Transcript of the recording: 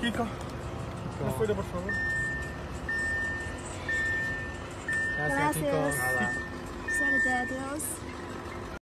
Kiko, una foto por favor. Gracias, Kiko. Solidarios.